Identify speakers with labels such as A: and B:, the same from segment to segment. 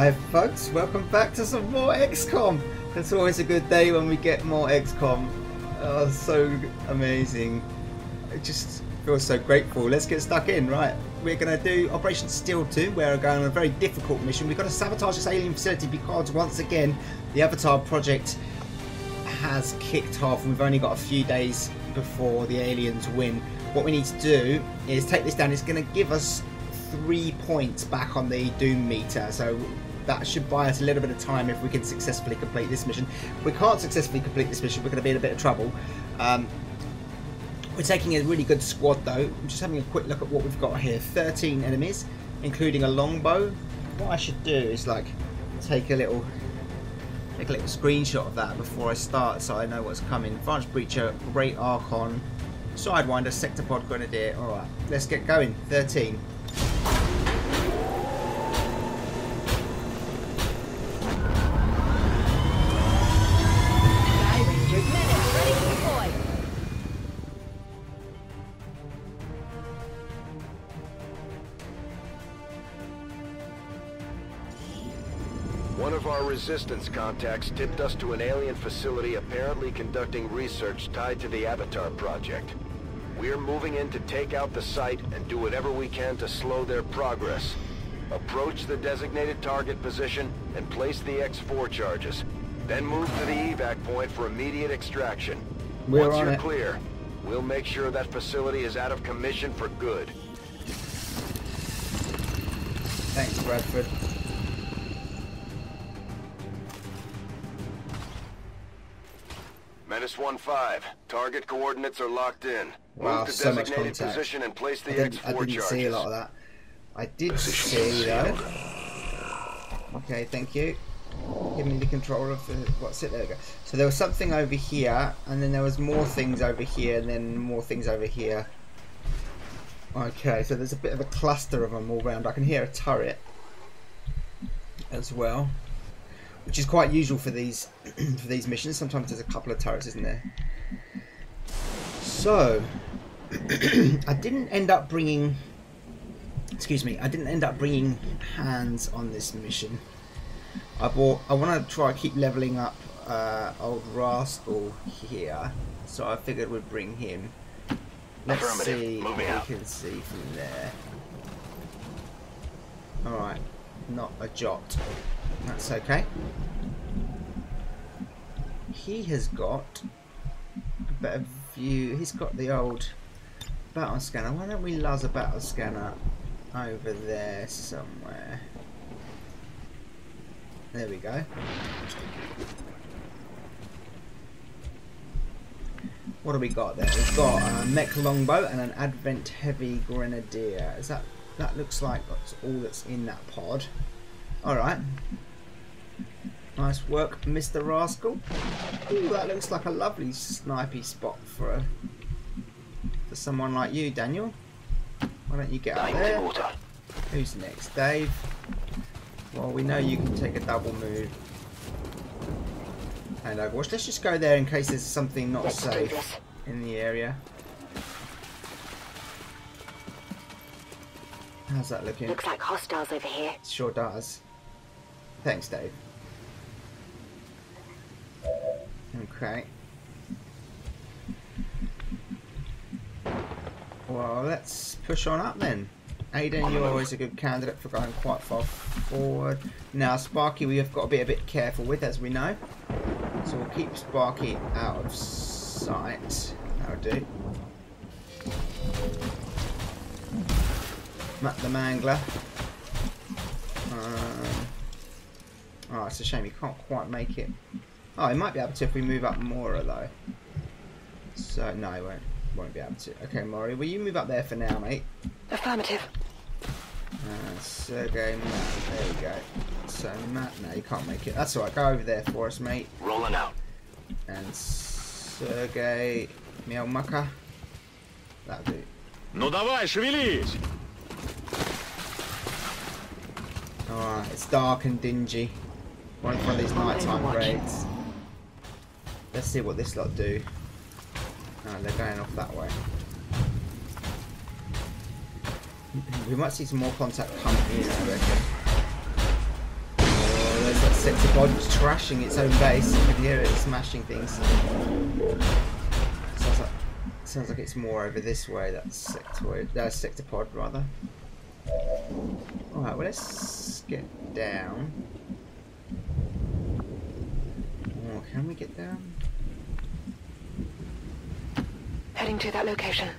A: Hi folks, welcome back to some more XCOM. It's always a good day when we get more XCOM. Oh, so amazing. I just feel so grateful. Let's get stuck in. Right, we're going to do Operation Steel 2. We're going on a very difficult mission. We've got to sabotage this alien facility because once again the Avatar project has kicked off. We've only got a few days before the aliens win. What we need to do is take this down. It's going to give us 3 points back on the Doom meter, so that should buy us a little bit of time if we can successfully complete this mission. If we can't successfully complete this mission, we're going to be in a bit of trouble. We're taking a really good squad though. I'm just having a quick look at what we've got here. 13 enemies, including a longbow. What I should do is like take a little screenshot of that before I start so I know what's coming. Advanced Breacher, Great Archon, Sidewinder, Sectopod, Grenadier. Alright, let's get going. 13.
B: One of our resistance contacts tipped us to an alien facility apparently conducting research tied to the Avatar project. We're moving in to take out the site and do whatever we can to slow their progress. Approach the designated target position and place the X4 charges. Then move to the evac point for immediate extraction. Once you're clear, we'll make sure that facility is out of commission for good.
A: Thanks, Bradford.
B: Menace 1-5. Target coordinates are locked in.
A: Wow,
B: move to
A: so much
B: designated
A: contact.
B: position and place the
A: I
B: X4
A: didn't
B: charges.
A: see a lot of that. I did see though. Okay, thank you. Give me the control of the... What's it? There we go. So there was something over here, and then there was more things over here, and then more things over here. Okay, so there's a bit of a cluster of them all around. I can hear a turret as well, which is quite usual for these for these missions. Sometimes there's a couple of turrets, isn't there? So I didn't end up bringing. Excuse me. I didn't end up bringing hands on this mission. I want to try keep leveling up old Rascal here, so I figured we'd bring him. Let's see what we can see from there. All right, not a jot. That's okay. He has got a better view. He's got the old battle scanner. Why don't we lose a battle scanner over there somewhere? There we go. What do we got there? We've got a mech longbow and an Advent heavy grenadier. Is that looks like that's all that's in that pod? All right. Nice work, Mr. Rascal. Ooh, that looks like a lovely snipey spot for someone like you, Daniel. Why don't you get up there? Who's next, Dave? Well, we know you can take a double move. And Overwatch. Let's just go there in case there's something not safe in the area. How's that looking?
C: Looks like hostiles over here.
A: Sure does. Thanks, Dave. Okay. Well, let's push on up then. Aiden, you're always a good candidate for going quite far forward. Now, Sparky, we have got to be a bit careful with, as we know. So we'll keep Sparky out of sight. That'll do. Matt the Mangler. Oh, it's a shame he can't quite make it. Oh, he might be able to if we move up more, though. So, no, he won't be able to. Okay, Maury, will you move up there for now, mate?
C: Affirmative.
A: Sergey, Matt, there we go. So, Matt, no, you can't make it. That's alright, go over there for us, mate.
B: Rolling out.
A: And Sergey, Mielmaka. That'll do.
D: Ну давай, шевелись!
A: Alright, it's dark and dingy. One of these nighttime raids. Let's see what this lot do. Oh, they're going off that way. We might see some more contact come in, I reckon. Sectopod was trashing its own base. You could hear it smashing things. Sounds like it's more over this way. That's Sectopod rather. Alright, well let's get down. Oh, can we get down?
C: Heading to that location.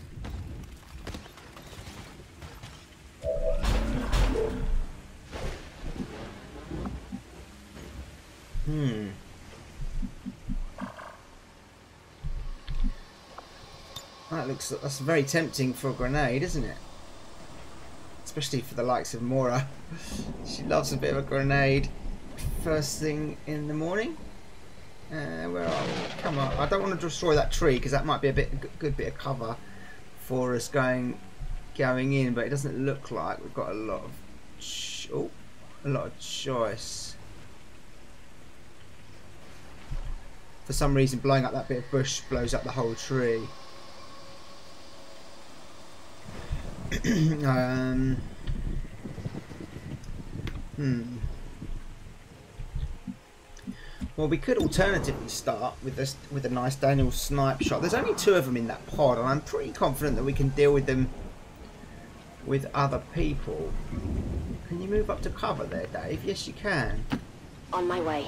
C: That's very tempting for a grenade, isn't it? Especially for the likes of Mora. She loves a bit of a grenade first thing in the morning. Where are we? Come on, I don't want to destroy that tree because that might be a good bit of cover for us going in, but it doesn't look like we've got a lot of choice. For some reason, blowing up that bit of bush blows up the whole tree. Well, we could alternatively start with a nice Daniel snipe shot. There's only 2 of them in that pod, and I'm pretty confident that we can deal with them with other people. Can you move up to cover there, Dave? Yes, you can. On my way.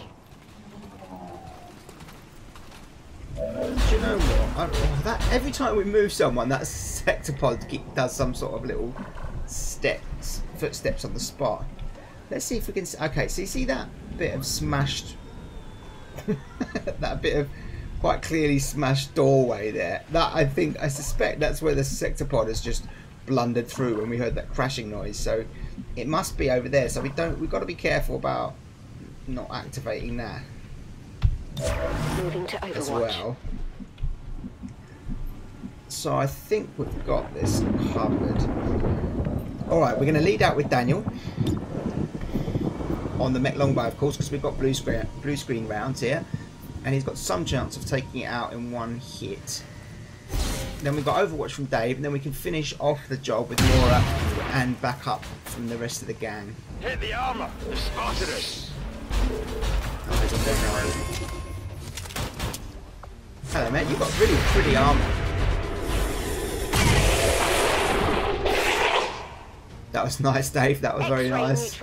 A: Do you know what? Every time we move someone, that Sectopod does some sort of little footsteps on the spot. Let's see if we can. Okay, so you see that bit of smashed, that bit of quite clearly smashed doorway there. I suspect that's where the Sectopod has just blundered through when we heard that crashing noise. So it must be over there. So we've got to be careful about not activating that.
C: Moving to Overwatch.
A: As well. So I think we've got this covered. Alright, we're going to lead out with Daniel on the mech longbow, of course, because we've got blue screen rounds here, and he's got some chance of taking it out in one hit. Then we've got Overwatch from Dave, and then we can finish off the job with Mora and back up from the rest of the gang.
D: Hit the armor! They've spotted us!
A: Hello, mate. You've got really pretty armor. That was nice, Dave. That was very nice.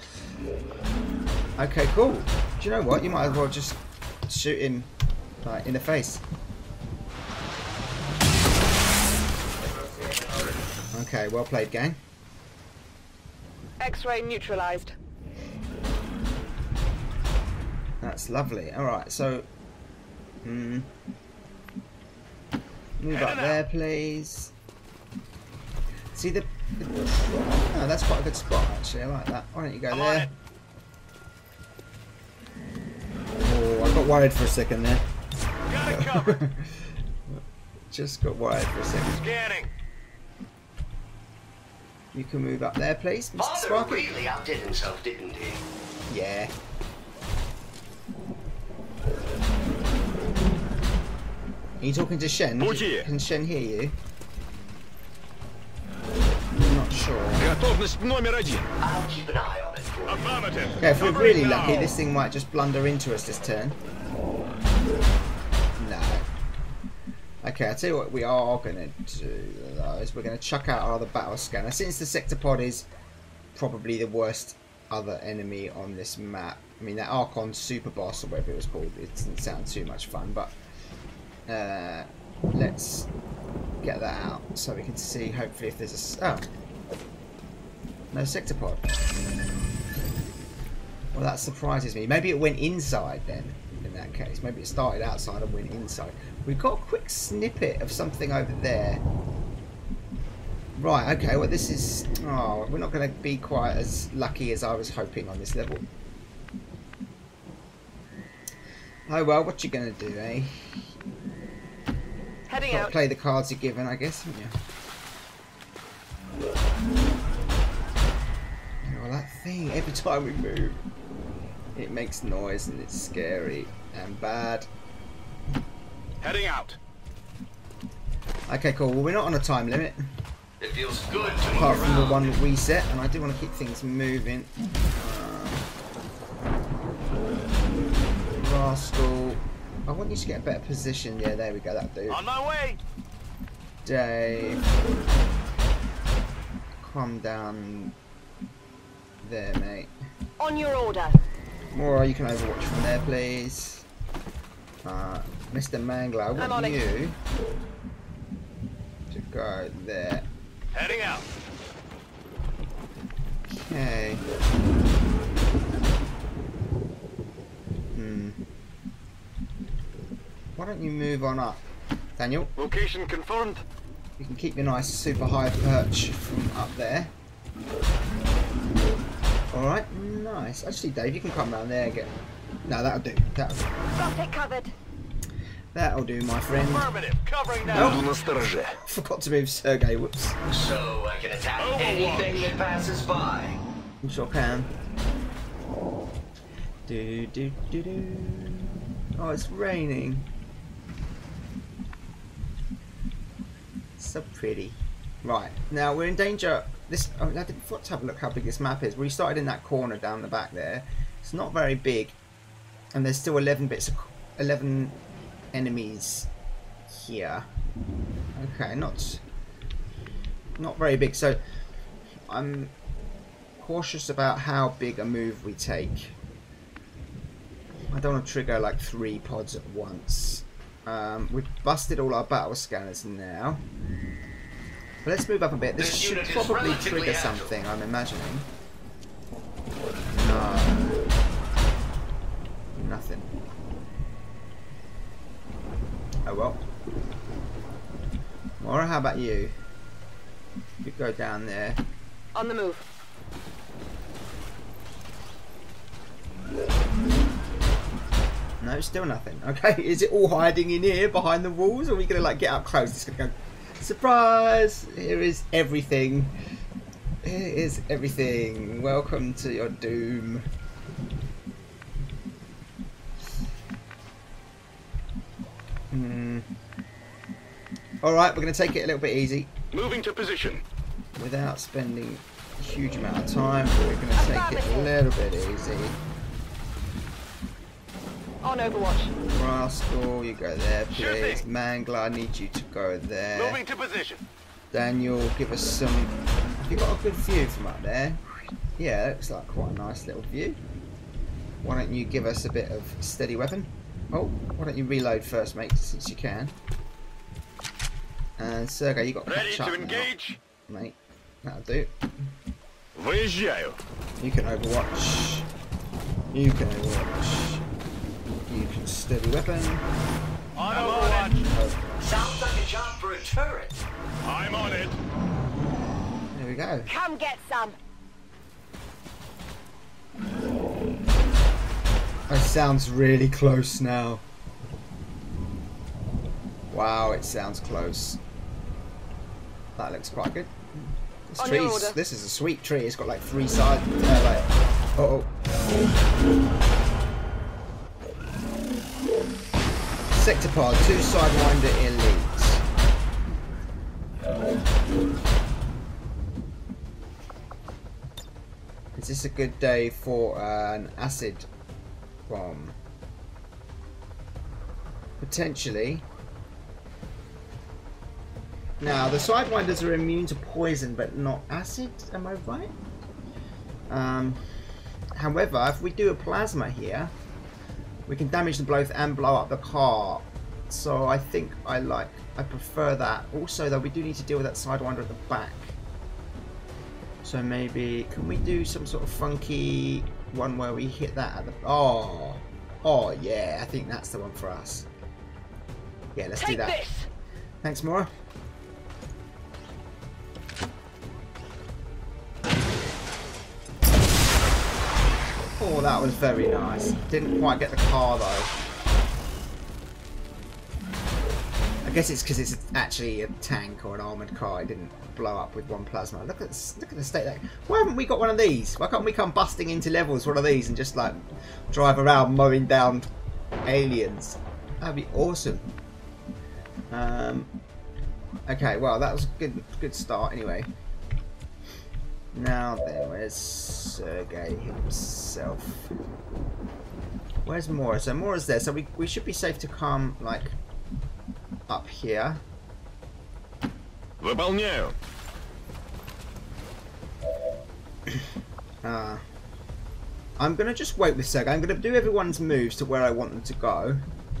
A: Okay, cool. Do you know what? You might as well just shoot him like in the face. Okay, well played, gang.
C: X-ray neutralized.
A: That's lovely. All right, so move up there, please. See the oh, that's quite a good spot actually. I like that. Why don't you go there? Oh, I got worried for a second there.
D: Got it covered.
A: Just got worried for a second.
D: Scanning.
A: You can move up there, please, Mr.
E: Father
A: Sparky.
E: really outdid himself, didn't he?
A: Yeah. Are you talking to Shen? Can Shen hear you? I'm not sure.
D: Готовность номер 1.
E: I'll keep an eye on it for you.
D: Affirmative.
A: Okay, if we're really lucky, this thing might just blunder into us this turn. No. Okay, I'll tell you what we are going to do, though, is we're going to chuck out our other battle scanner. Since the Sectopod is probably the worst other enemy on this map. I mean, that Archon Super Boss, or whatever it was called, it doesn't sound too much fun, but let's get that out so we can see, hopefully, if there's a... Oh. No Sectopod. Well, that surprises me. Maybe it went inside then, in that case. Maybe it started outside and went inside. We've got a quick snippet of something over there. Right, okay, well this is... Oh, we're not going to be quite as lucky as I was hoping on this level. Oh well, what you going to do, eh?
C: Heading
A: Got to
C: out.
A: play the cards you're given, I guess, haven't you? Oh, that thing, every time we move, it makes noise and it's scary and bad.
D: Heading out.
A: Okay, cool. Well, we're not on a time limit,
E: It feels good to
A: apart
E: move
A: from the
E: around.
A: one that we set, and I do want to keep things moving.
C: Rascal. I want you to get a better position. Yeah, there we go. That'll do.
D: On my way.
C: Dave. Calm down there, mate.
F: On your order.
C: Mora, you can overwatch from there, please. Mr. Mangler, I
F: I'm
C: want
F: on it.
C: you to go there.
D: Heading out.
C: Okay. Why don't you move on up, Daniel?
D: Location confirmed.
C: You can keep your nice super high perch from up there. Alright, nice. Actually, Dave, you can come around there and get... No, that'll do. That'll do.
F: Got it covered.
C: That'll do, my friend.
D: Affirmative. Covering now.
C: Forgot to move Sergey, whoops.
E: So I can attack anything that passes by.
C: You sure can. Do do do do. Oh, it's raining. So pretty. Right, now we're in danger. This I didn't forgot to have a look how big this map is. We started in that corner down the back there. It's not very big, and there's still 11 enemies here. Okay, not very big. So I'm cautious about how big a move we take. I don't want to trigger like 3 pods at once. We've busted all our battle scanners now. But let's move up a bit. This should probably trigger something, I'm imagining. No. Nothing. Oh well. Mora, how about you? You go down there.
F: On the move.
C: No, still nothing. Okay, is it all hiding in here behind the walls, or are we gonna like get up close? It's gonna go, surprise! Here is everything. Here is everything. Welcome to your doom. Alright, we're gonna take it a little bit easy.
D: Moving to position.
C: Without spending a huge amount of time, we're gonna take it a little bit easy.
F: On Overwatch.
C: Rascal, you go there,
D: Sure
C: please.
D: thing.
C: Mangler, I need you to go there.
D: Moving to position.
C: Daniel, give us some... Have you got a good view from up there? Yeah, that looks like quite a nice little view. Why don't you give us a bit of steady weapon? Oh, why don't you reload first, mate, since you can. And Sergey, you got to
D: Ready
C: catch up
D: to
C: now,
D: engage.
C: mate. That'll do.
D: Выезжаю.
C: You can overwatch. You can overwatch. You can steady weapon.
D: On Overwatch.
C: Oh,
E: Sounds like a job for a turret.
D: I'm on it.
C: there we go.
F: Come get some.
C: It sounds really close now. Wow, it sounds close. That looks quite good. This
F: On your
C: tree's,
F: order.
C: this is a sweet tree. It's got like 3 sides. Uh-oh. Sectopod, 2 Sidewinder elites. Is this a good day for an acid bomb? Potentially. Now, the Sidewinders are immune to poison, but not acid, am I right? However, if we do a plasma here, we can damage them both and blow up the car. So I think I prefer that. Also, though, we do need to deal with that Sidewinder at the back. So maybe, can we do some sort of funky one where we hit that at the... Oh, yeah, I think that's the one for us. Yeah, let's do
F: Take
C: that.
F: this.
C: Thanks, Mora. Oh, that was very nice. Didn't quite get the car though. I guess it's because it's actually a tank or an armoured car. It didn't blow up with one plasma. Look at the state there. Why haven't we got one of these? Why can't we come busting into levels one of these and just like drive around mowing down aliens? That'd be awesome. Okay, well that was a good start anyway. Now then, where's Sergey himself? Where's Mora? So Mora's there. So we should be safe to come like up here.
D: Выполняю.
C: I'm gonna just wait with Sergei. I'm gonna do everyone's moves to where I want them to go,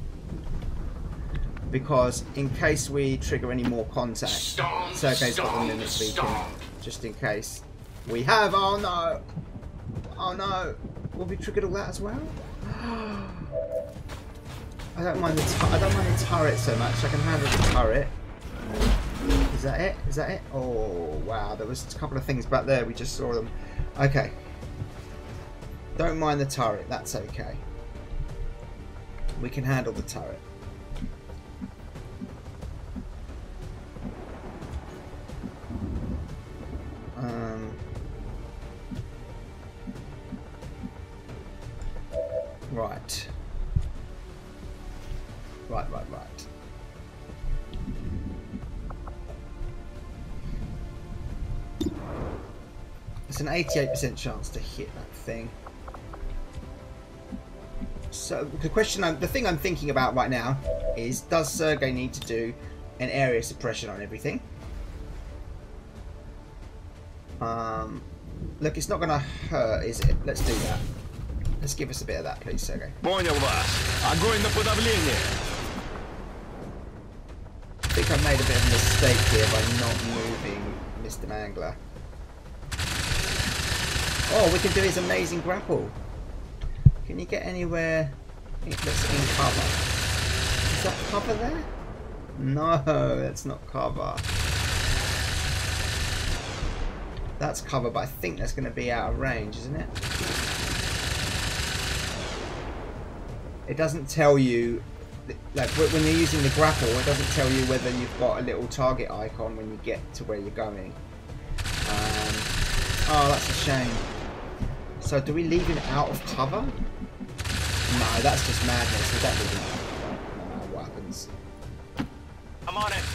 C: because in case we trigger any more contact, Sergei's got the mimic beacon, just in case we have. Oh no! Oh no! Will we triggered all that as well? I don't mind the turret so much. I can handle the turret. Is that it? Is that it? Oh wow! There was a couple of things back there. We just saw them. Okay. Don't mind the turret. That's okay. We can handle the turret. Right. Right. It's an 88% chance to hit that thing. So the thing I'm thinking about right now is, does Sergei need to do an area suppression on everything? Look, it's not going to hurt, is it? Let's do that. Let's give us a bit of that, please, Sergei.
D: Понял вас. Огонь на подавление.
C: I think I made a bit of a mistake here by not moving Mr. Mangler. Oh, we can do his amazing grapple. Can you get anywhere that's in cover? Is that cover there? No, that's not cover. That's cover, but I think that's going to be out of range, isn't it? It doesn't tell you, like when you're using the grapple, it doesn't tell you whether you've got a little target icon when you get to where you're going. Oh, that's a shame. So do we leave him out of cover? No, that's just madness. We don't leave him out of cover. No matter what happens.
D: I'm on it.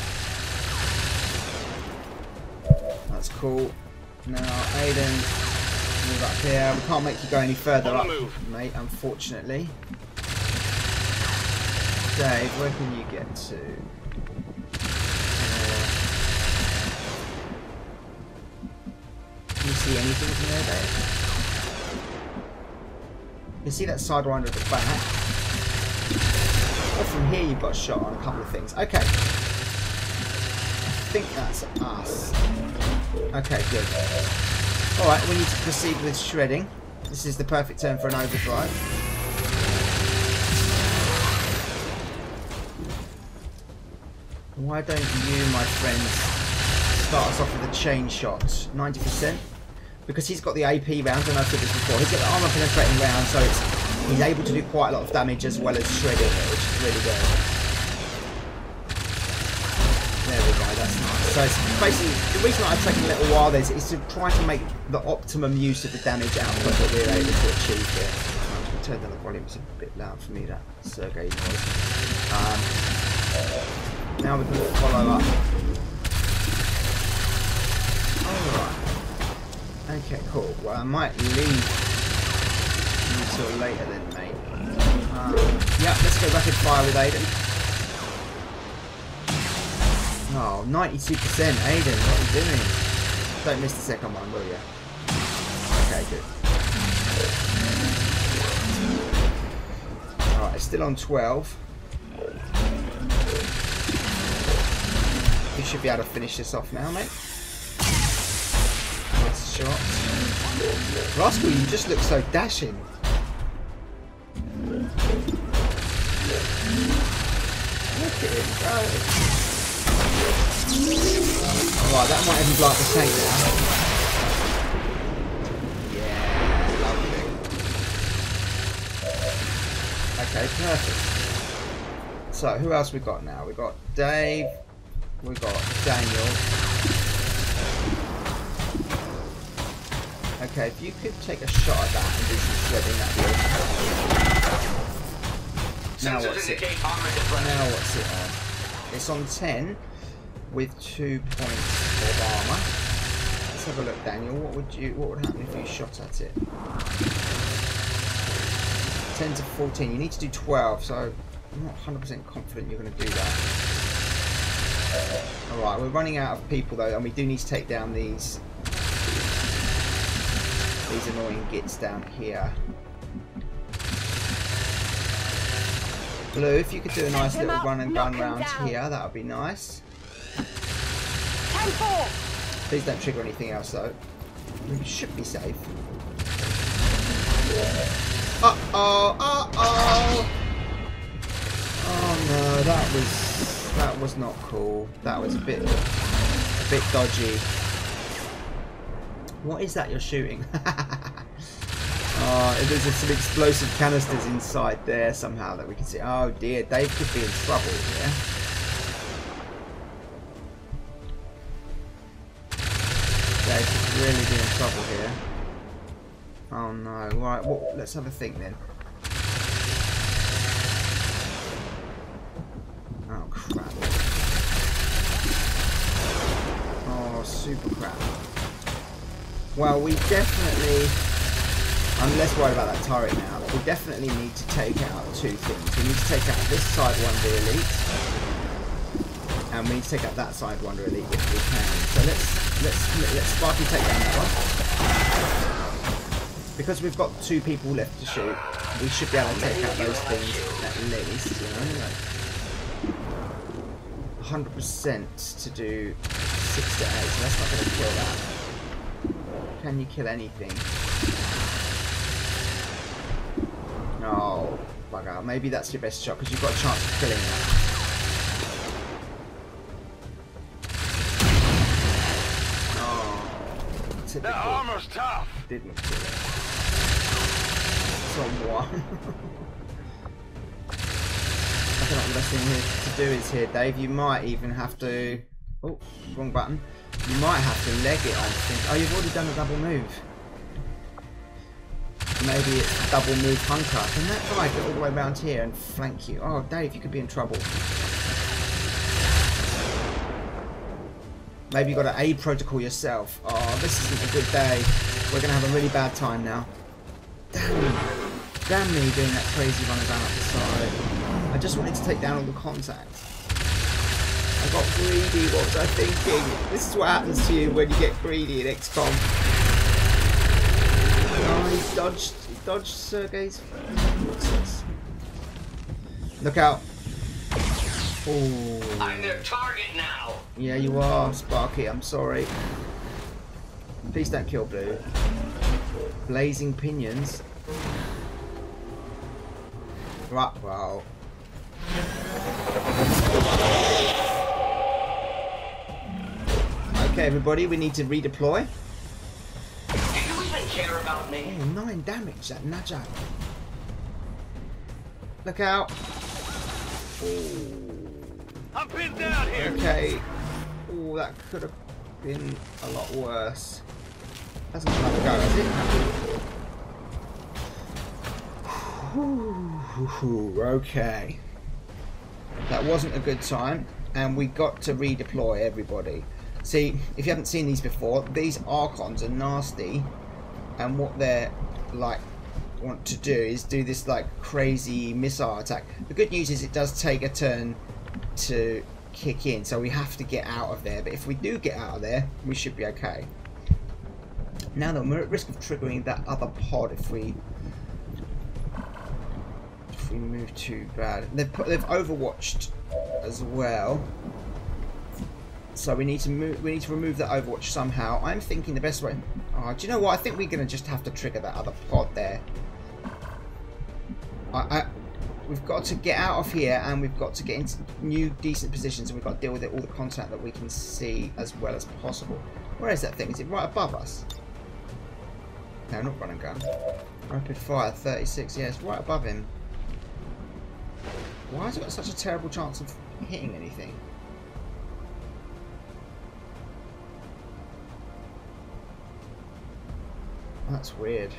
C: That's cool. Now, Aiden, move up here. We can't make you go any further up, mate, unfortunately. Dave, where can you get to? Can you see anything from there, Dave? You can see that sidewinder at the back. Oh, from here you've got a shot on a couple of things. Okay. I think that's us. Okay, good. Alright, we need to proceed with shredding. This is the perfect turn for an overdrive. Why don't you, my friends, start us off with a chain shot? 90%. Because he's got the AP rounds, and I've said this before, he's got the armor penetrating round, so he's able to do quite a lot of damage as well as shredding, which is really good. There we go, that's nice. So it's basically, the reason I've taken a little while is to try to make the optimum use of the damage output that we're able to achieve here. I'm going to turn down the volume, it's a bit loud for me, that Sergei noise. Now we can follow up. Alright. Okay, cool. Well, I might leave until later then, mate. Yeah, let's go rapid fire with Aiden. Oh, 92%, Aiden, what are you doing? Don't miss the second one, will you? Okay, good. Alright, still on 12. You should be able to finish this off now, mate. Nice shot. Rascal, you just look so dashing. Look at him go. Alright, that might even blow up the tank now. Yeah, lovely. Okay, perfect. So, who else we got now? We got Dave. We got Daniel. Okay, if you could take a shot at that and do some shredding, that'd be awesome. Now what's it? Now what's it on? It's on 10 with 2 points of armor. Let's have a look, Daniel. What would happen if you shot at it? 10 to 14. You need to do 12, so I'm not 100% confident you're going to do that. Alright, we're running out of people though, and we do need to take down these annoying gits down here. Blue, if you could do a nice little run and gun round here, that would be nice.
F: 10-4.
C: Please don't trigger anything else though. We should be safe. Uh-oh, uh-oh! Oh no, that was not cool. That was a bit dodgy. What is that you're shooting? Oh, there's some explosive canisters inside there somehow that we can see. Oh dear, Dave could be in trouble here. Dave could really be in trouble here. Oh no, right, well, let's have a think then. Oh crap. Oh, super crap. Well, we definitely... I'm less worried about that turret now. We definitely need to take out two things. We need to take out this side Wonder Elite, and we need to take out that side Wonder Elite if we can. So let's Sparky take down that one. Because we've got two people left to shoot, we should be able to take out those things at least. You know, like 100% to do 6 to 8. So that's not going to kill that. Can you kill anything? Oh, bugger. Maybe that's your best shot because you've got a chance of killing that. Oh, typical.
D: The armor's tough.
C: Didn't kill it. Someone. I think what the best thing here to do is here, Dave. You might even have to. Oh, wrong button. You might have to leg it, I think. Oh, you've already done a double move. Maybe it's a double move hunter. Can that guy get all the way around here and flank you? Oh, Dave, you could be in trouble. Maybe you've got to aid protocol yourself. Oh, this isn't a good day. We're going to have a really bad time now. Damn me doing that crazy run down up the side. I just wanted to take down all the contacts. I got greedy, what was I thinking? This is what happens to you when you get greedy in XCOM. Oh, he dodged Sergei's. Look out. Oh.
E: I'm their target now.
C: Yeah, you are, Sparky, I'm sorry. Please don't kill Blue. Blazing pinions. Right, well. Okay, everybody, we need to redeploy.
E: Do you even care about me?
C: Oh, 9 damage, that Najak. Look out.
D: I'm pinned down here.
C: Okay. Oh, that could have been a lot worse. That's not another go, is it? Okay. That wasn't a good time, and we got to redeploy everybody. See, if you haven't seen these before, these Archons are nasty, and what they're like want to do is do this like crazy missile attack. The good news is it does take a turn to kick in, so we have to get out of there, but if we do get out of there, we should be okay. Now then, we're at risk of triggering that other pod if we move too bad. They've overwatched as well, so we need to remove that overwatch somehow. I'm thinking the best way. Oh, do you know what? I think we're gonna just have to trigger that other pod there. We've got to get out of here, and we've got to get into new decent positions, and we've got to deal with all the contact that we can see as well as possible. Where is that thing? Is it right above us? No, not run and gun. Rapid fire 36. Yeah, it's right above him. Why has it got such a terrible chance of hitting anything? That's weird.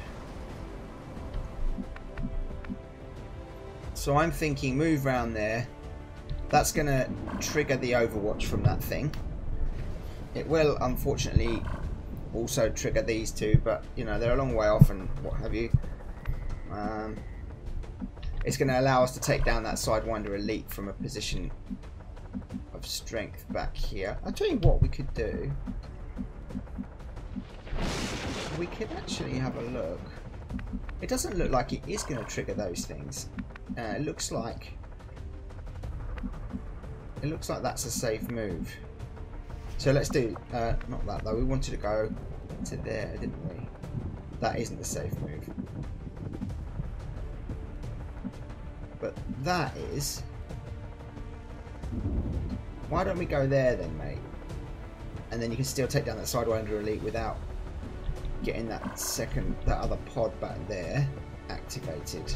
C: So I'm thinking move round there. That's going to trigger the overwatch from that thing. It will unfortunately also trigger these two, but you know, they're a long way off and what have you. It's going to allow us to take down that Sidewinder elite from a position of strength back here. I'll tell you what we could do. We could actually have a look. It doesn't look like it is going to trigger those things. It looks like that's a safe move. So let's do not that though. We wanted to go to there, didn't we? That isn't a safe move. But that is. Why don't we go there then, mate? And then you can still take down that Sidewinder elite without getting that other pod back there activated.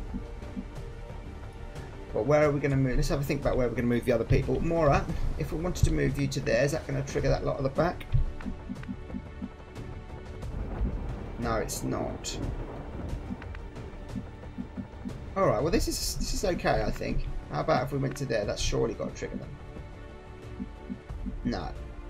C: But where are we going to move? Let's have a think about where we're going to move the other people. Mora, if we wanted to move you to there, is that going to trigger that lot of the back? No, it's not. Alright, well this is okay, I think. How about if we went to there? That's surely got to trigger them. No.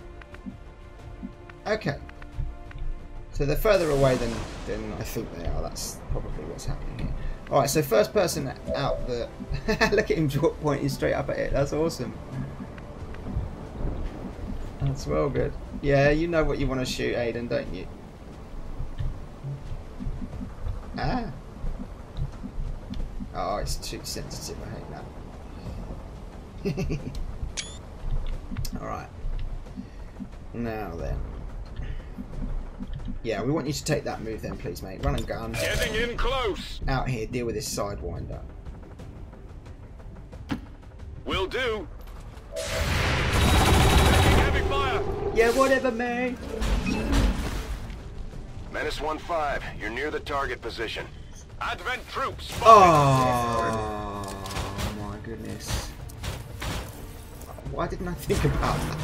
C: Okay. So they're further away than I think they are. That's probably what's happening here. Alright, so first person out the... Look at him pointing straight up at it. That's awesome. That's well good. Yeah, you know what you want to shoot, Aiden, don't you? Ah. Oh, it's too sensitive. I hate that. Alright. Now then. Yeah, we want you to take that move then, please, mate. Run and gun.
D: Getting in close.
C: Out here, deal with this Sidewinder.
D: Will do. Taking heavy fire.
C: Yeah, whatever, mate.
B: Menace 1-5, you're near the target position.
D: Advent troops.
C: Oh my goodness. Why didn't I think about that?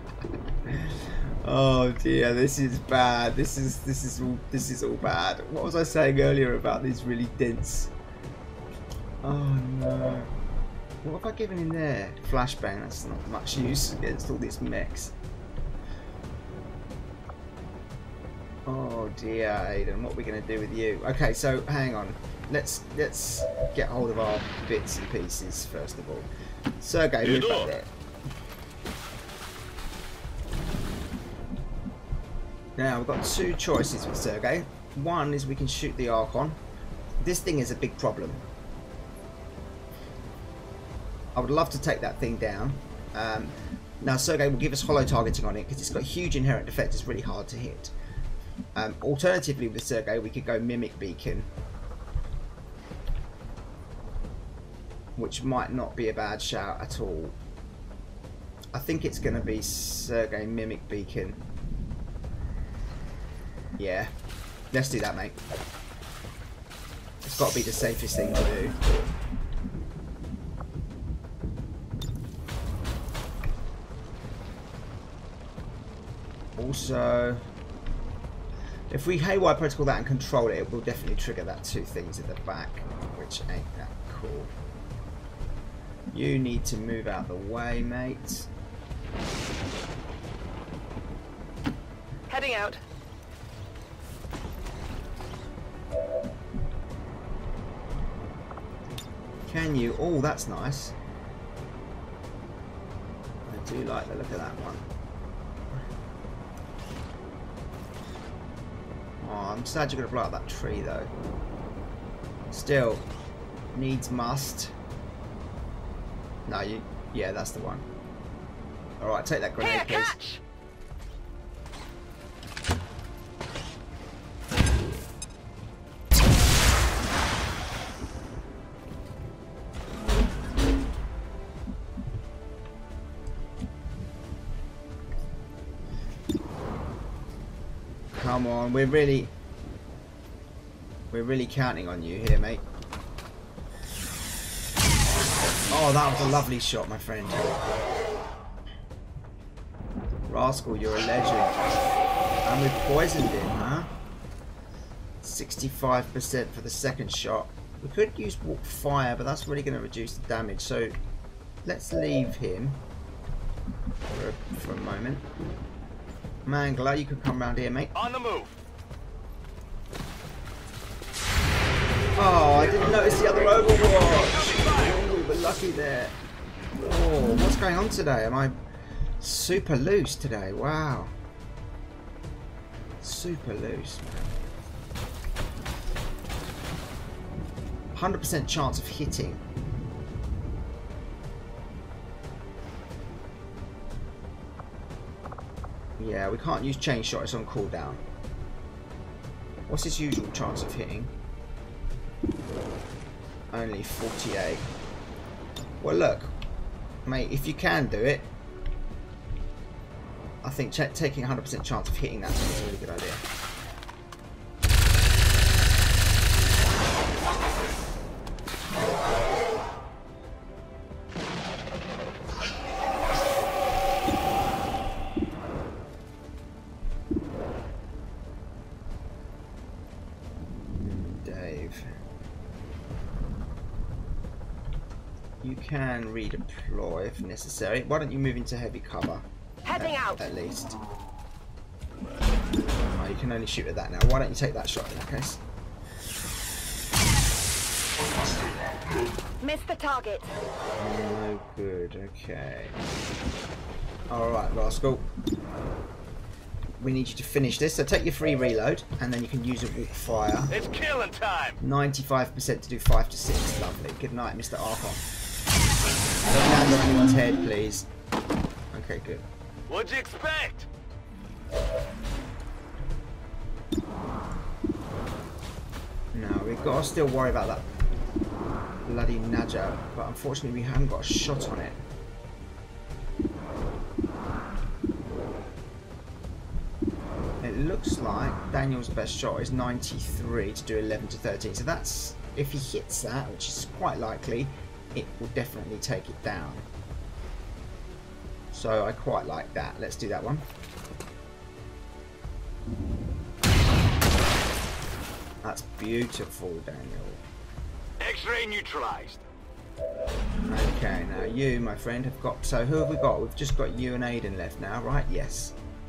C: Oh dear, this is bad. This is all bad. What was I saying earlier about these really dense? Oh no. What have I given in there? Flashbang, that's not much use against all these mechs. Oh dear, Aiden, what are we going to do with you? Okay, so hang on. Let's get hold of our bits and pieces first of all. Sergey, move back there. Now we've got two choices with Sergey. One is we can shoot the Archon. This thing is a big problem. I would love to take that thing down. Now Sergey will give us hollow targeting on it because it's got huge inherent defense. It's really hard to hit. Alternatively with Sergey we could go Mimic Beacon, which might not be a bad shout at all. I think it's going to be Sergey Mimic Beacon. Yeah, let's do that, mate. It's got to be the safest thing to do. Also, if we haywire protocol that and control it, it will definitely trigger that two things at the back, which ain't that cool. You need to move out the way, mate.
F: Heading out.
C: Can you? Oh, that's nice. I do like the look of that one. Oh, I'm sad you're going to blow up that tree though. Still, needs must. No, you. Yeah, that's the one. Alright, take that grenade, please.
F: Catch!
C: Come on, we're really counting on you here, mate. Oh, that was a lovely shot, my friend. Rascal, you're a legend. And we've poisoned him, huh? 65% for the second shot. We could use fire, but that's really going to reduce the damage. So let's leave him for a moment. Mangler, you can come round here, mate.
D: On the move.
C: Oh, I didn't notice the other Overwatch. Oh, we were lucky there. Oh, what's going on today? Am I super loose today? Wow. Super loose, man. 100% chance of hitting. Yeah, we can't use chain shot, it's on cooldown. What's his usual chance of hitting? Only 48. Well, look, mate, if you can do it, I think taking 100% chance of hitting that's a really good idea. You can redeploy if necessary. Why don't you move into heavy cover?
F: Heading out.
C: At least. Oh, you can only shoot at that now. Why don't you take that shot in that case?
F: Missed the target.
C: No good. Okay. Alright, Rascal. We need you to finish this. So take your free reload, and then you can use a walk fire.
D: It's killing time.
C: 95% to do 5 to 6. Lovely. Good night, Mr. Archon. Don't land on anyone's head, please. Okay, good.
D: What'd you expect?
C: No, we've got to still worry about that bloody Nadja, but unfortunately we haven't got a shot on it. It looks like Daniel's best shot is 93 to do 11 to 13, so that's, if he hits that, which is quite likely, it will definitely take it down. So I quite like that. Let's do that one. That's beautiful, Daniel.
D: X-ray neutralized.
C: Okay, now you, my friend, have got... So who have we got? We've just got you and Aiden left now, right? Yes.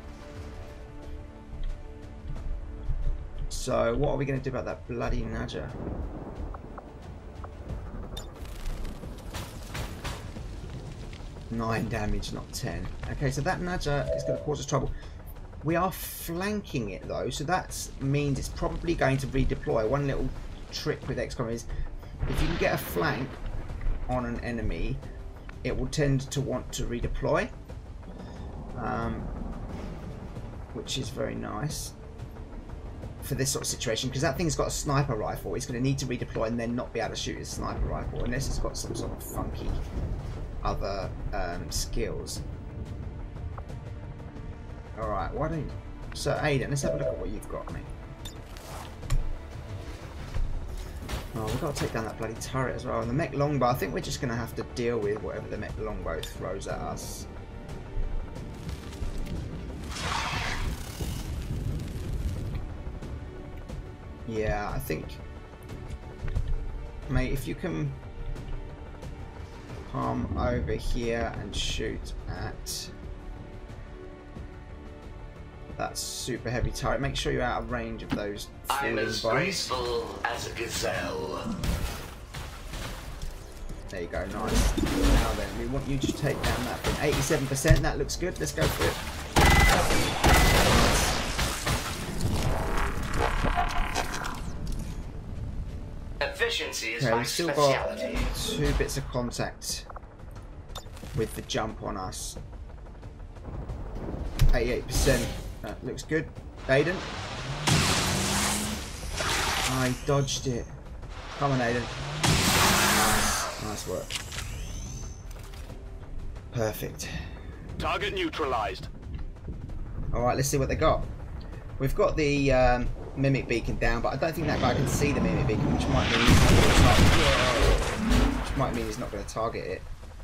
C: So what are we going to do about that bloody Nadja? Nine damage, not 10. Okay, so that Nadja is going to cause us trouble. We are flanking it though, so that means it's probably going to redeploy. One little trick with XCOM is if you can get a flank on an enemy, it will tend to want to redeploy, which is very nice for this sort of situation, because that thing's got a sniper rifle. It's going to need to redeploy and then not be able to shoot his sniper rifle unless it's got some sort of funky other skills. Alright, why don't you... So Aiden, let's have a look at what you've got, mate. Oh, we've got to take down that bloody turret as well. And the mech longbow, I think we're just going to have to deal with whatever the mech longbow throws at us. Yeah, I think... Mate, if you can come over here and shoot at that super heavy turret, make sure you're out of range of those falling bombs.
E: I'm as graceful as a gazelle.
C: There you go, nice. Now then, we want you to take down that thing. 87%, that looks good. Let's go for it.
E: Efficiency is
C: Okay,
E: my
C: we've still
E: speciality.
C: got 2 bits of contact with the jump on us. 88%. That looks good. Aiden. I dodged it. Come on, Aiden. Nice. Nice work. Perfect.
D: Target neutralized.
C: Alright, let's see what they got. We've got the mimic beacon down, but I don't think that guy can see the mimic beacon, which might mean he's not going to target it.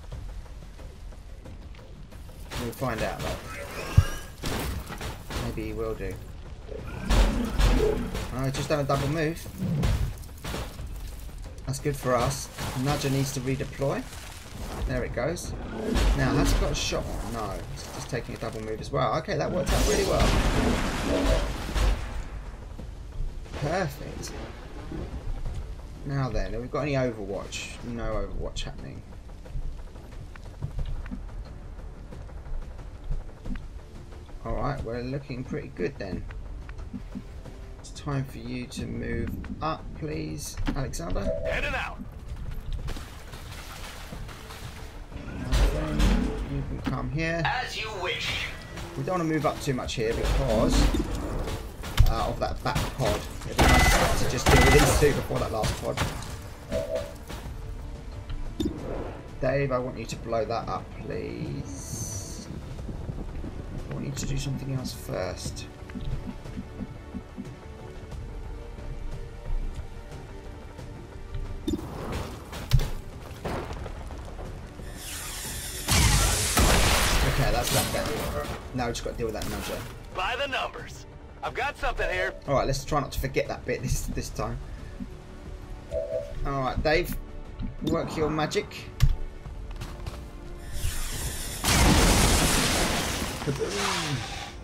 C: We'll find out though. Maybe he will do. Oh, he's just done a double move. That's good for us. Nadja needs to redeploy. There it goes. Now, has he got a shot on? No, he's just taking a double move as well. Okay, that worked out really well. Perfect. Now then, have we got any Overwatch? No Overwatch happening. Alright, we're looking pretty good then. It's time for you to move up, please, Alexander.
D: Heading out.
C: And then you can come here.
E: As you wish.
C: We don't want to move up too much here because of that back pod. It'd be nice to just deal with these two before that last pod. Dave, I want you to blow that up, please. I want you to do something else first. Okay, that's that down. Now we just got to deal with that nudger.
D: By the numbers. I've got something here.
C: Alright, let's try not to forget that bit this time. Alright, Dave, work your magic. Kaboom.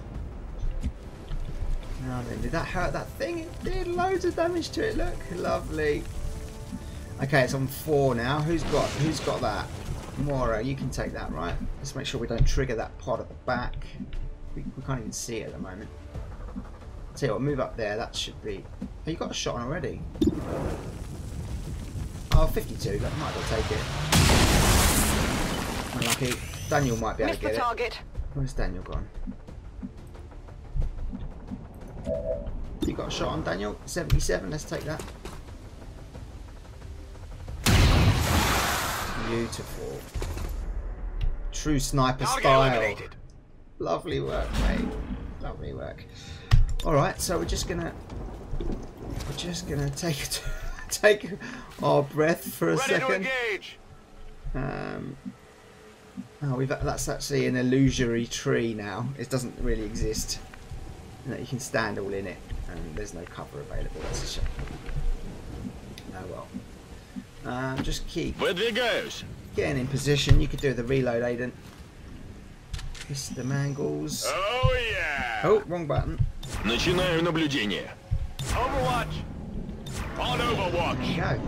C: Now then, did that hurt that thing? It did loads of damage to it, look. Lovely. Okay, it's on 4 now. Who's got that? Mora, you can take that, right? Let's make sure we don't trigger that pod at the back. We can't even see it at the moment. Tell you what, move up there. That should be... Oh, you got a shot on already. Oh, 52. That might as well take it. Unlucky. Daniel might be able to get it.
F: Target.
C: Where's Daniel gone? You got a shot on Daniel? 77. Let's take that. Beautiful. True sniper style.
D: Eliminated.
C: Lovely work, mate. Lovely work. Alright, so we're just gonna take our breath for a
D: Ready
C: second.
D: to engage.
C: That's actually an illusory tree now. It doesn't really exist. You know, you can stand all in it, and there's no cover available. That's a shame. Oh well. Just keep
D: Выдвигаюсь.
C: getting in position. You could do the reload, Aiden. Mr. Mangles.
D: Oh yeah.
C: Oh, wrong button.
D: Начинаю наблюдение. Overwatch. On Overwatch.
C: There you go.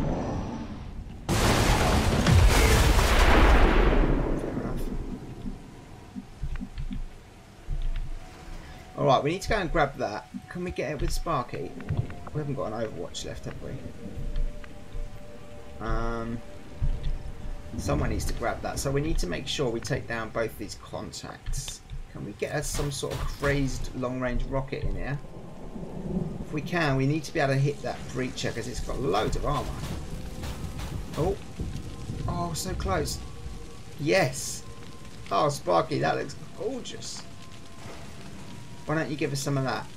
C: Alright, we need to go and grab that. Can we get it with Sparky? We haven't got an Overwatch left, have we? Someone needs to grab that. So we need to make sure we take down both these contacts. Can we get us some sort of crazed long-range rocket in here? If we can, we need to be able to hit that breacher because it's got loads of armor. Oh. Oh, so close. Yes. Oh, Sparky, that looks gorgeous. Why don't you give us some of that?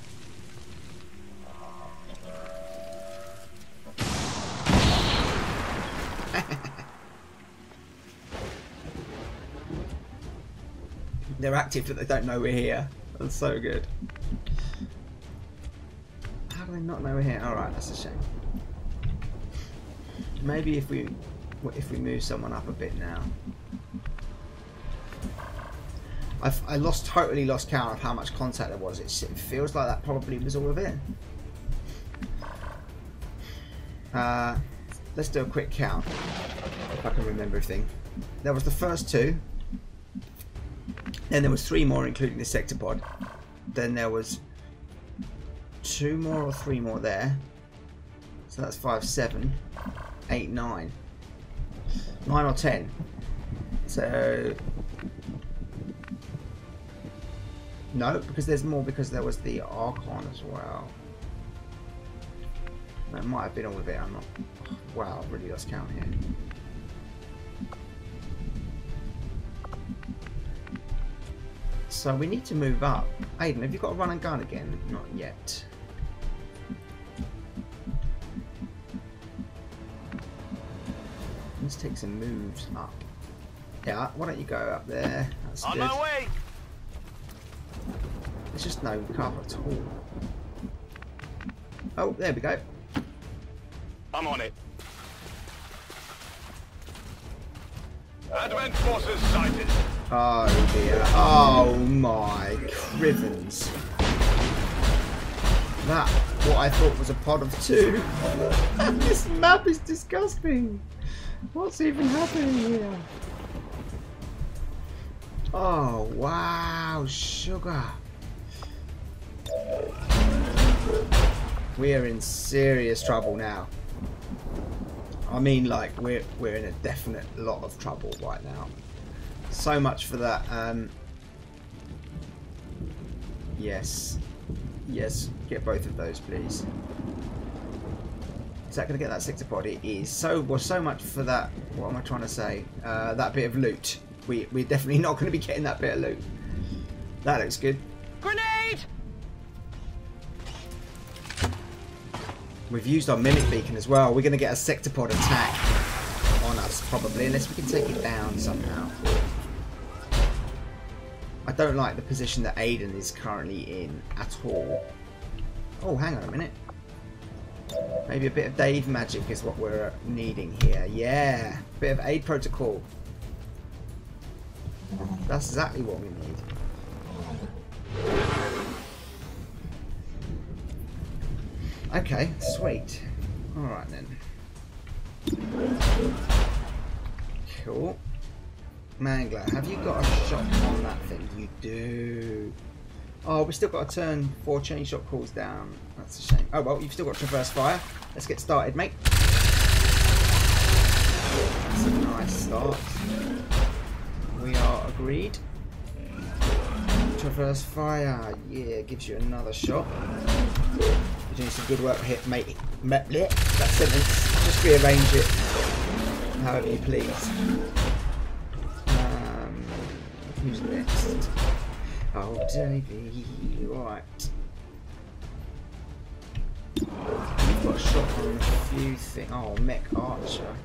C: They're active, but they don't know we're here. That's so good. How do they not know we're here? All right, that's a shame. Maybe if we move someone up a bit now. I totally lost count of how much contact there was. It feels like that probably was all of it. Let's do a quick count if I can remember everything. There was the first 2. Then there was 3 more, including the sector pod. Then there was 2 more or 3 more there. So that's 5, 7, 8, 9. 9 or 10. So no, because there's more because there was the Archon as well. That might have been all of it. I'm not. Wow, I've really lost count here. So we need to move up. Aiden, have you got a run and gun again? Not yet. Let's take some moves up. Yeah, why don't you go up there? That's
D: On
C: good.
D: my way.
C: There's just no cover at all. Oh, there we go.
D: I'm on it. Advent forces sighted.
C: Oh dear. Oh my crivens. that what I thought was a pod of 2. This map is disgusting. What's even happening here? Oh wow, sugar. We are in serious trouble now. I mean, like we're in a definite lot of trouble right now. So much for that. Yes, get both of those, please. Is that going to get that sector pod? It is. So much for that. What am I trying to say? That bit of loot. We're definitely not going to be getting that bit of loot. That looks good.
F: Grenade!
C: We've used our mimic beacon as well. We're going to get a sector pod attack on us probably, unless we can take it down somehow. I don't like the position that Aiden is currently in at all. Oh, hang on a minute. Maybe a bit of Dave magic is what we're needing here. Yeah, a bit of aid protocol. That's exactly what we need. Okay, sweet. Alright then. Cool. Mangler, have you got a shot on that thing? You do. Oh, we've still got to turn 4 chain shot calls down. That's a shame. Oh well, you've still got traverse fire. Let's get started, mate. That's a nice start. We are agreed. Traverse fire, yeah, gives you another shot. You're doing some good work here, mate. That sentence, just rearrange it however you please. Who's next? Oh, Davey, right. You've got a shot on a few things. Oh, mech archer.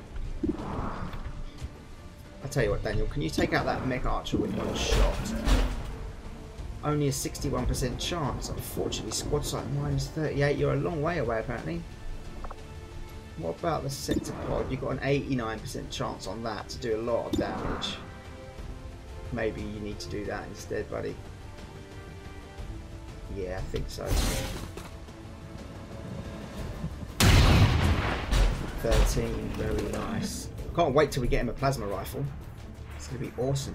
C: I'll tell you what, Daniel, can you take out that mech archer with one shot? Only a 61% chance. Unfortunately, Squadsight -38. You're a long way away, apparently. What about the sector pod? You've got an 89% chance on that to do a lot of damage. Maybe you need to do that instead, buddy. Yeah, I think so. 13, very nice. Can't wait till we get him a plasma rifle. It's going to be awesome.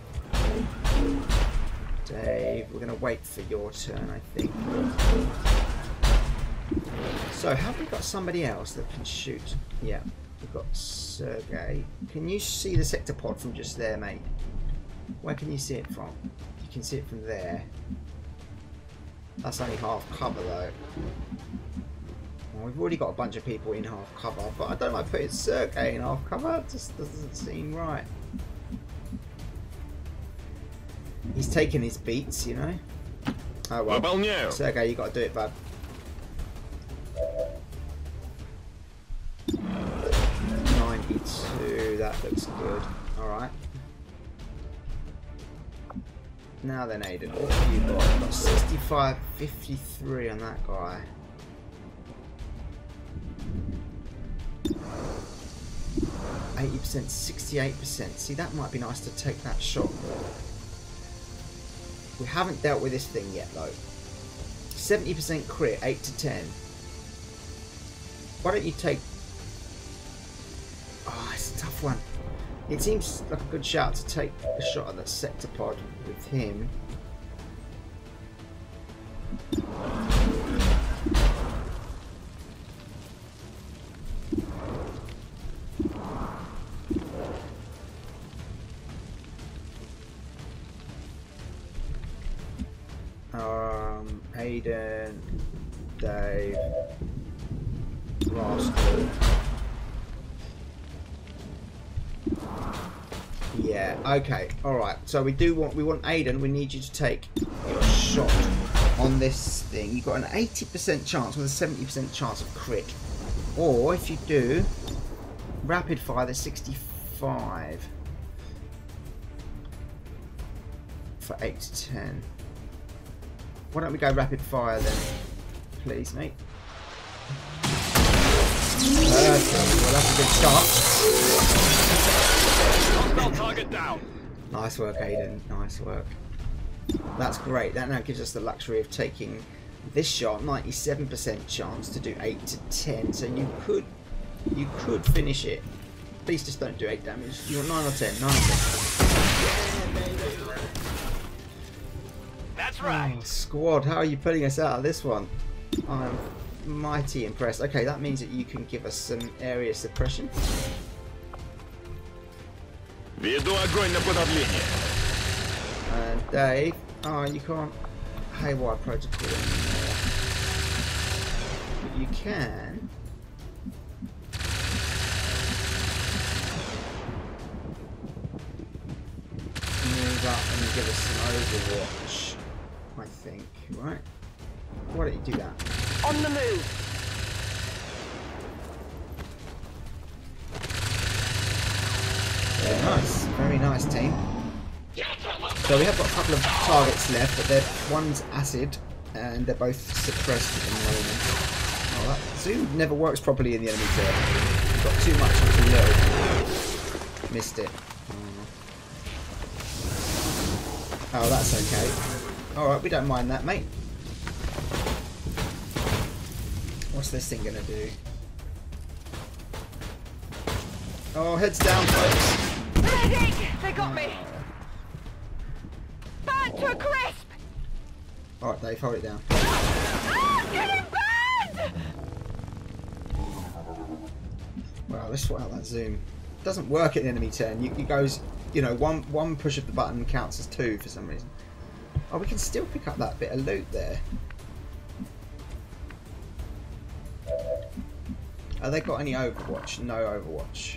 C: Dave, we're going to wait for your turn, I think. So, have we got somebody else that can shoot? Yeah, we've got Sergey. Can you see the sector pod from just there, mate? Where can you see it from? You can see it from there. That's only half cover, though. Well, we've already got a bunch of people in half cover, but I don't like putting Sergey in half cover. It just doesn't seem right. He's taking his beats, you know. Oh well. Sergey, you got to do it, bud. 92. That looks good. All right. Now then, Aiden, what have you got? You've got 65, 53 on that guy. %, 68%. See, that might be nice to take that shot. We haven't dealt with this thing yet, though. 70% crit, 8 to 10. Why don't you take... Oh, it's a tough one. It seems like a good shout to take a shot at that sector pod with him. Aiden, Dave, Rascal. Yeah, okay, alright. So we want Aiden, we need you to take your shot on this thing. You've got an 80% chance with a 70% chance of crit. Or if you do, rapid fire, there's 65 for 8 to 10. Why don't we go rapid fire then, please, mate? Well, that's a good start.
D: Target down.
C: Nice work, Aiden. Nice work. That's great. That now gives us the luxury of taking This shot, 97% chance to do 8 to 10, so you could finish it. Please just don't do 8 damage. You want 9 or 10? 9 or 10.
D: That's right.
C: Oh, squad, how are you putting us out of this one? I'm mighty impressed. Okay, that means that you can give us some area suppression.
D: Веду огонь на подавление.
C: And Dave, oh, you can't haywire protocol anymore. But you can. Move up and give us some overwatch, I think, right? Why don't you do that?
F: On the move.
C: Very nice team. So we have got a couple of targets left, but one's acid and they're both suppressed at the moment. Oh, that zoom never works properly in the enemy turret. We've got too much and too little. Missed it. Oh, that's okay. Alright, we don't mind that, mate. What's this thing gonna do? Oh, heads down, folks.
F: Medic! They got me. Burnt to a crisp.
C: Alright, Dave, hold it down.
F: Ah, getting burned!
C: Well, let's sort out that zoom. It doesn't work at the enemy turn. It goes, you know, one push of the button counts as 2 for some reason. Oh, we can still pick up that bit of loot there. Have they got any Overwatch? No Overwatch.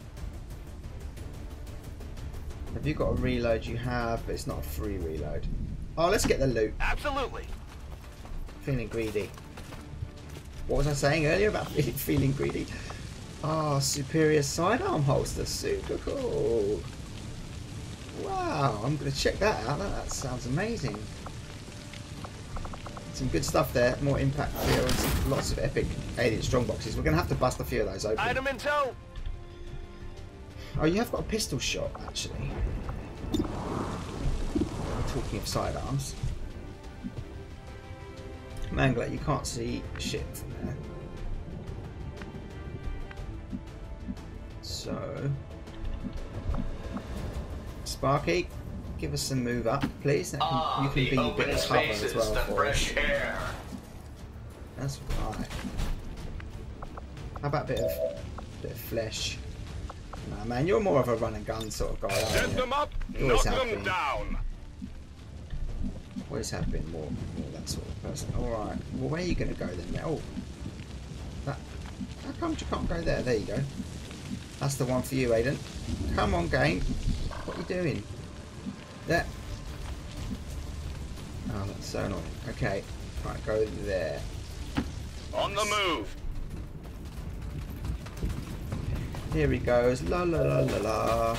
C: Have you got a reload? You have, but it's not a free reload. Oh, let's get the loot.
D: Absolutely.
C: Feeling greedy. What was I saying earlier about feeling greedy? Oh, superior sidearm holster. Super cool. Wow, I'm going to check that out. That sounds amazing. Some good stuff there. More impact fields. Lots of epic alien strongboxes. We're going to have to bust a few of those open.
D: Item in tow.
C: Oh, you have got a pistol shot, actually. Talking of sidearms. Mangler, you can't see shit from there. So... Sparky, give us some move up, please. You can be a bit of cover as well for us. That's right. How about a bit of flesh? Nah, man, you're more of a run and gun sort of guy, aren't
D: Set
C: you?
D: them up,
C: You
D: knock
C: always have
D: them
C: been.
D: down.
C: Always have been more that sort of person. Alright, well, where are you going to go then? Oh, how come you can't go there? There you go. That's the one for you, Aiden. Come on, game. What are you doing? There. Oh, that's so annoying. Okay, right, go there.
D: On the move.
C: Here he goes. La la la la la.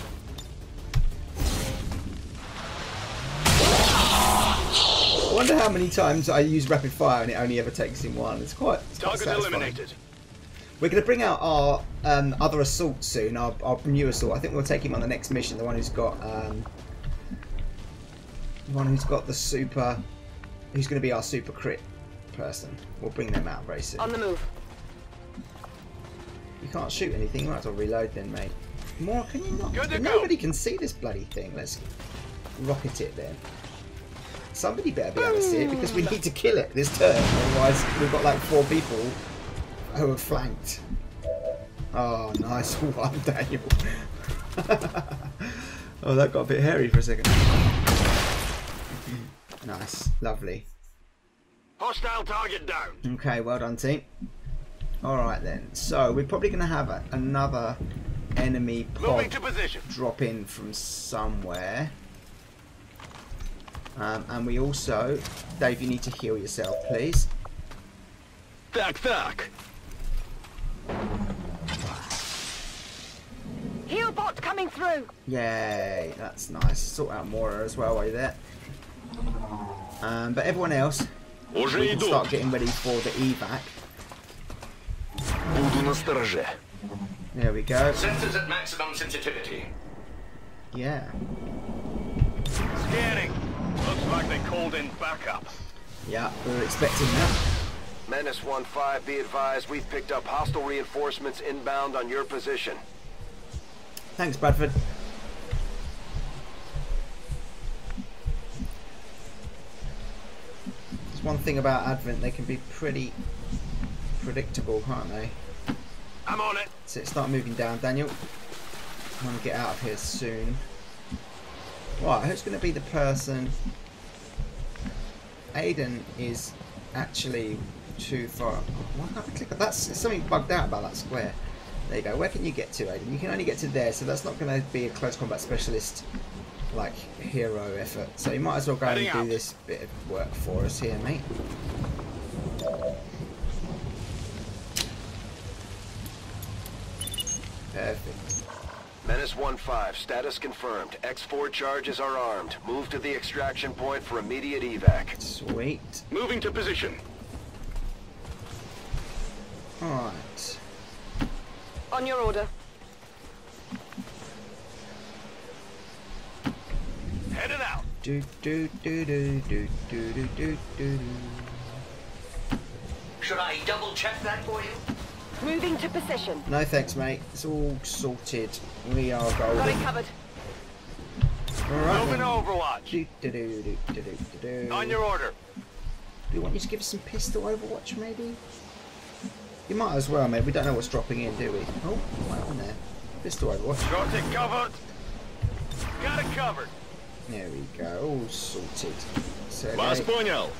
C: I wonder how many times I use rapid fire and it only ever takes him one. It's quite
D: Target
C: satisfying.
D: eliminated.
C: We're going to bring out our other assault soon, our new assault. I think we'll take him on the next mission, the one who's got the super, who's going to be our super crit person. We'll bring them out very soon.
F: On the move.
C: You can't shoot anything, you might as well reload then, mate. More, can you not?
D: Good to go.
C: Nobody can see this bloody thing. Let's rocket it then. Somebody better be able to see it because we need to kill it this turn. Otherwise, we've got like 4 people who are flanked. Oh, nice one, Daniel. Oh, that got a bit hairy for a second. Nice, lovely.
D: Hostile target down.
C: Okay, well done, team. Alright then, so we're probably going to have another enemy
D: Moving
C: pod
D: to position.
C: drop in from somewhere. And we also... Dave, you need to heal yourself, please.
D: Так.
F: Heal bot coming through.
C: Yay, that's nice. Sort out Mora as well while you're there. But everyone else,
D: Уже
C: we can
D: иду.
C: start getting ready for the evac.
D: Буду настороже.
C: There we go.
E: Sensors at maximum sensitivity.
C: Yeah.
D: Scanning. Looks like they called in backup.
C: Yeah, we were expecting that.
B: Menace 1-5, be advised, we've picked up hostile reinforcements inbound on your position.
C: Thanks, Bradford. There's one thing about Advent, they can be pretty predictable, can't they?
D: I'm on it.
C: So start moving down, Daniel. I want to get out of here soon. Right, who's going to be the person? Aiden is actually too far. Why can't I click? That's something bugged out about that square. There you go. Where can you get to, Aiden? You can only get to there, so that's not going to be a close combat specialist like hero effort. So you might as well go and do this bit of work for us here, mate. Perfect.
B: Menace 1-5, status confirmed. X4 charges are armed. Move to the extraction point for immediate evac.
C: Sweet.
D: Moving to position.
C: Alright.
F: On your order.
D: Heading out.
C: Do do do do do do do do do.
E: Should I double check that for you?
F: Moving to position.
C: No thanks, mate. It's all sorted. We are
F: Got it
C: golden.
F: covered.
C: Alright.
D: Moving to
C: then.
D: Overwatch.
C: Do do do do do do do.
D: On your order.
C: Do you want you to give us some pistol Overwatch, maybe? You might as well, mate. We don't know what's dropping in, do we? Oh, right on there. Pistol Overwatch.
D: Got it covered. Got it covered.
C: There we go. All sorted. So,
D: Вас понял.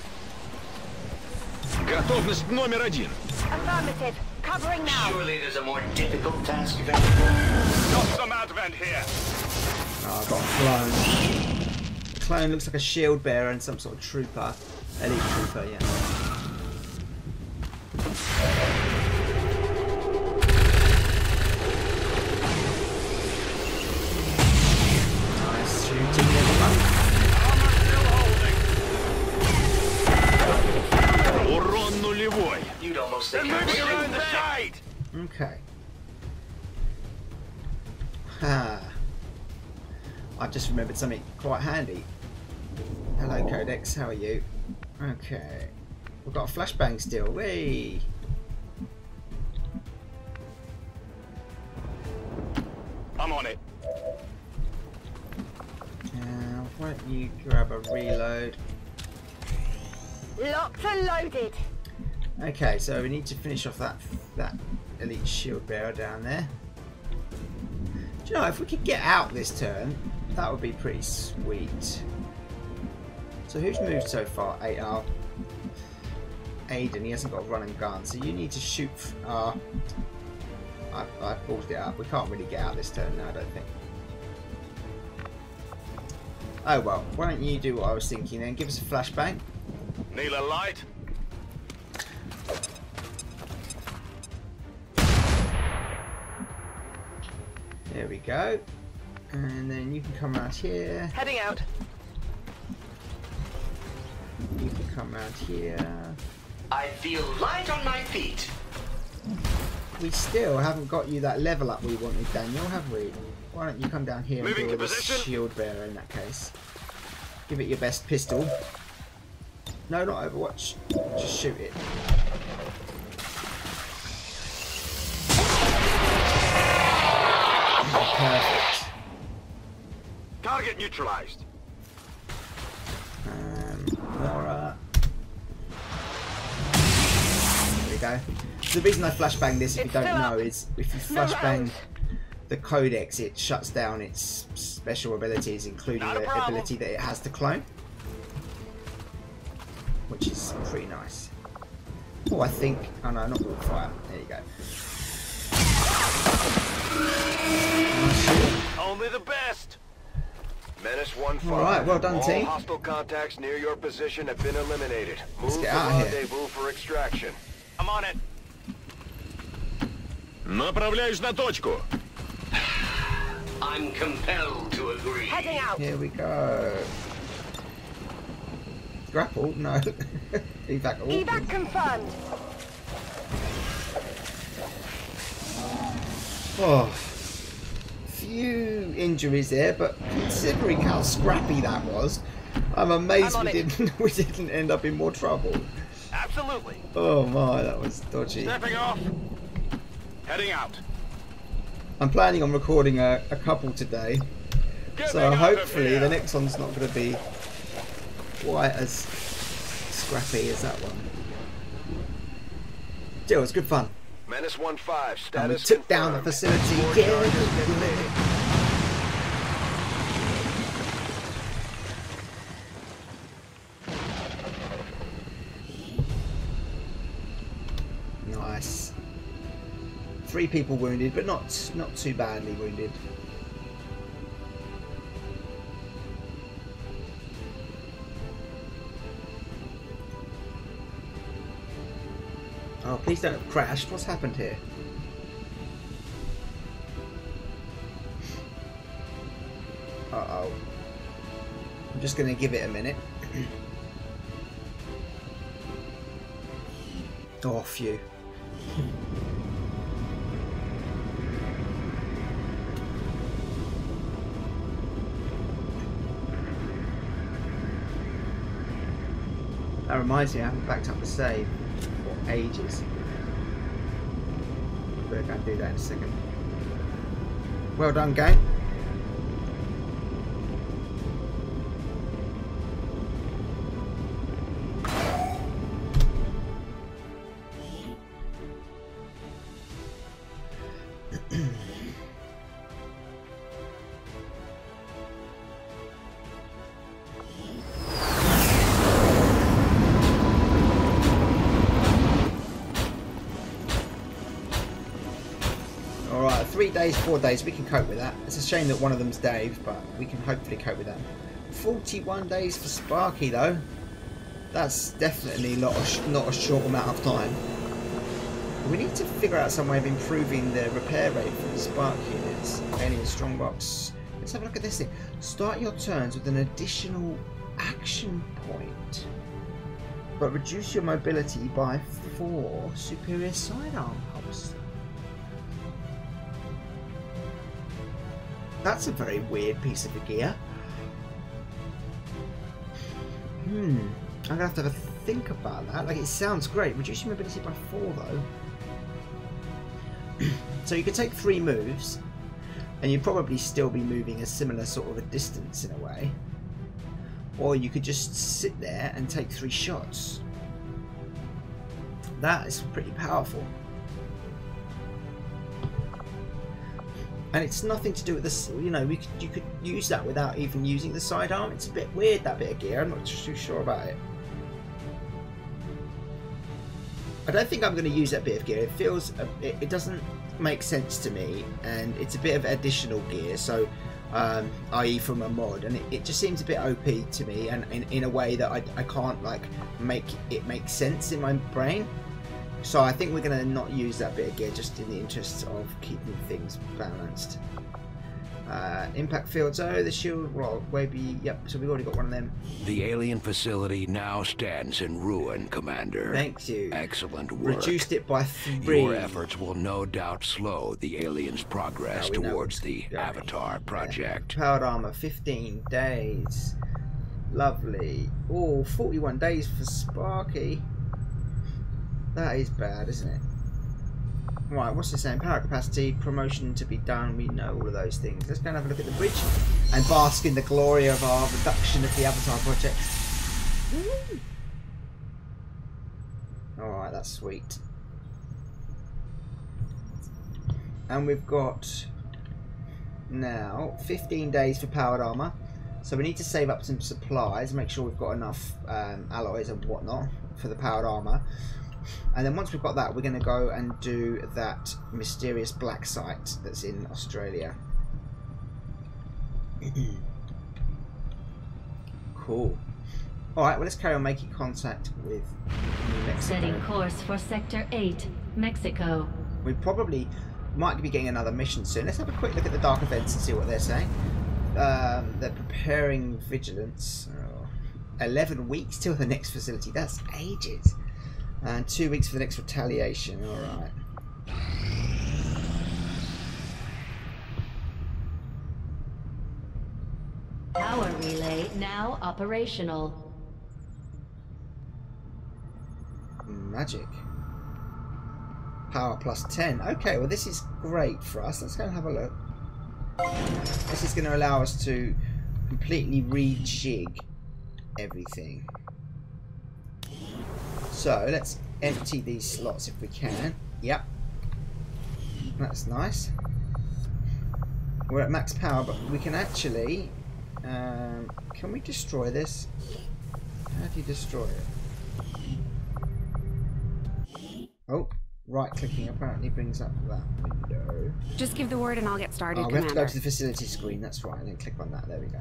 D: Готовность номер 1.
F: Affirmative. Covering now.
E: Surely there's a more difficult task than
D: Got some advent here.
C: oh, I've got a clone. The clone looks like a shield bearer and some sort of trooper. Elite trooper, yeah. Nice shooting, everyone.
D: Armor still holding. Урон нулевой.
E: you'd almost
D: They're
E: think
D: moving around the site.
C: Okay. Ha. I've just remembered something quite handy. Hello, Codex. How are you? Okay. We've got a flashbang still. Whee!
D: I'm on it.
C: Now, why don't you grab a reload?
F: Locked and loaded.
C: Okay, so we need to finish off that elite shield bearer down there. Do you know, if we could get out this turn, that would be pretty sweet. So who's moved so far? Aiden, he hasn't got a run and gun, so you need to shoot. I ballsed it up. We can't really get out this turn now, I don't think. Oh well, why don't you do what I was thinking then? Give us a flashbang.
D: Need a light?
C: There we go. And then you can come around here.
F: Heading out.
C: You can come around here.
E: I feel light on my feet.
C: We still haven't got you that level up we wanted, Daniel, have we? Why don't you come down here
D: Moving
C: and
D: to
C: do a
D: position.
C: shield bearer in that case? Give it your best pistol. No, not Overwatch. Just shoot it. Perfect.
D: Target neutralized.
C: Laura. There we go. So the reason I flashbang this, if you
F: It's
C: don't
F: still
C: know,
F: up.
C: is if you
F: No
C: flashbang
F: round.
C: the codex, it shuts down its special abilities, including
D: Not a
C: the
D: problem.
C: ability that it has to clone, which is pretty nice. Oh, I think. Oh no, not with fire. There you go.
D: Only the best.
B: Menace 1-5.
C: Alright, well done,
B: All
C: team.
B: hostile contacts near your position have been eliminated. Move
C: get
B: to
C: out of here.
B: rendezvous for extraction.
D: I'm on it. Направляюсь на точку.
E: I'm compelled to agree.
F: Heading out.
C: Here we go. Grapple? No. Evac. Oh.
F: Evac confirmed.
C: Oh, few injuries there, but considering how scrappy that was,
A: I'm amazed
D: I'm on
A: we
D: it.
A: we didn't end up in more trouble.
D: Absolutely.
A: Oh my, that was dodgy.
D: Stepping off. Heading out.
A: I'm planning on recording a couple today,
D: Get
A: so
D: me out of
A: hopefully
D: here.
A: the next one's not going to be quite as scrappy as that one. Still, it was good fun.
B: Menace 1-5,
A: And we
B: status
A: took down the
B: confirmed.
A: facility.
B: More
A: Yeah.
B: charges designated.
A: Nice. 3 people wounded, but not too badly wounded. Oh, please don't have crashed. What's happened here? Uh-oh. I'm just going to give it a minute. Oh, phew. That reminds me, I haven't backed up the save for ages. Better go and do that in a second. Well done, gang. Alright, 3 days, 4 days, we can cope with that. It's a shame that one of them's Dave, but we can hopefully cope with that. 41 days for Sparky though. That's definitely not a short amount of time. We need to figure out some way of improving the repair rate for the Spark units. Alien Strongbox. Let's have a look at this thing. Start your turns with an additional action point, but reduce your mobility by 4 superior sidearm holster. That's a very weird piece of gear. I'm gonna have to have a think about that. Like, it sounds great. Reduce your mobility by 4 though. So you could take 3 moves, and you'd probably still be moving a similar sort of a distance in a way. Or you could just sit there and take 3 shots. That is pretty powerful. And it's nothing to do with this, you know, you could use that without even using the sidearm. It's a bit weird, that bit of gear. I'm not too sure about it. I don't think I'm going to use that bit of gear. It feels, it doesn't make sense to me, and it's a bit of additional gear, so i.e. from a mod, and it just seems a bit OP to me, and in a way that I can't like make it make sense in my brain. So I think we're going to not use that bit of gear, just in the interests of keeping things balanced. Impact fields, oh, the shield, well, maybe, yep, so we've already got one of them.
G: The alien facility now stands in ruin, Commander.
A: Thank you.
G: Excellent work.
A: Reduced it by 3.
G: Your efforts will no doubt slow the aliens' progress
A: No, we know
G: towards
A: it's
G: the
A: going.
G: Avatar project.
A: Powered armor, 15 days. Lovely. Oh, 41 days for Sparky. That is bad, isn't it? Right, what's it saying? Power capacity, promotion to be done. We know all of those things. Let's go and have a look at the bridge and bask in the glory of our reduction of the Avatar project. Alright, that's sweet. And we've got now 15 days for powered armor. So we need to save up some supplies, make sure we've got enough alloys and whatnot for the powered armor. And then once we've got that, we're going to go and do that mysterious black site that's in Australia. Cool. Alright, well, let's carry on making contact with New Mexico.
H: Setting course for Sector 8, Mexico.
A: We probably might be getting another mission soon. Let's have a quick look at the dark events and see what they're saying. They're preparing vigilance. 11 weeks till the next facility. That's ages. And 2 weeks for the next retaliation. Alright.
H: Power relay now now operational.
C: Magic. Power plus 10. Okay, well this is great for us. Let's go and have a look. This is going to allow us to completely rejig everything. So let's empty these slots if we can. Yep. That's nice. We're at max power, but we can actually... can we destroy this? How do you destroy it? Oh, right-clicking apparently brings up that window.
I: Just give the word and I'll get started,
C: Oh, we have to go
I: Commander.
C: to the facility screen. That's right. And then click on that. There we go.